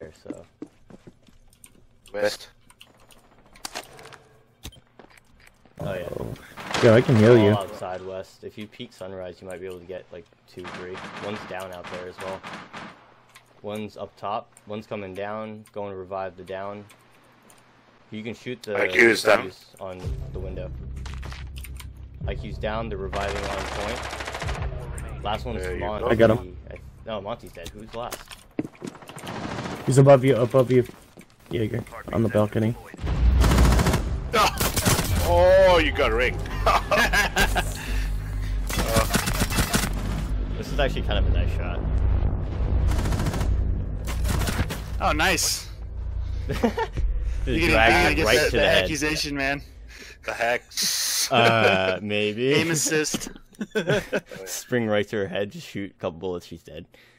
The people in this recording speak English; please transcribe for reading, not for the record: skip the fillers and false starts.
there, so. West. Oh yeah. Yeah, I can heal All you. outside west. If you peek sunrise, you might be able to get like 2, 3. One's down out there as well. One's up top. One's coming down, going to revive the down. You can shoot the IQ's down. IQs on the window. IQ's down. They're reviving on point. Last one's There you Monty. go. I got him. No, Monty's dead. Who's last? He's above you, Jaeger, on the balcony. Oh, you got ring. This is actually kind of a nice shot. Oh, nice. The You drag get right the to the head. accusation, man. The heck? Maybe. Aim assist. Spring right to her head, just shoot a couple bullets, she's dead.